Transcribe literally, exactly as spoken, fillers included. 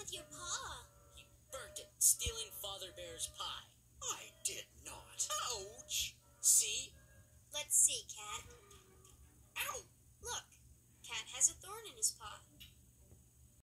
with your paw? He burnt it, stealing Father Bear's pie. I did not. Ouch! See? Let's see, Cat. Ow! Look, Cat has a thorn in his paw.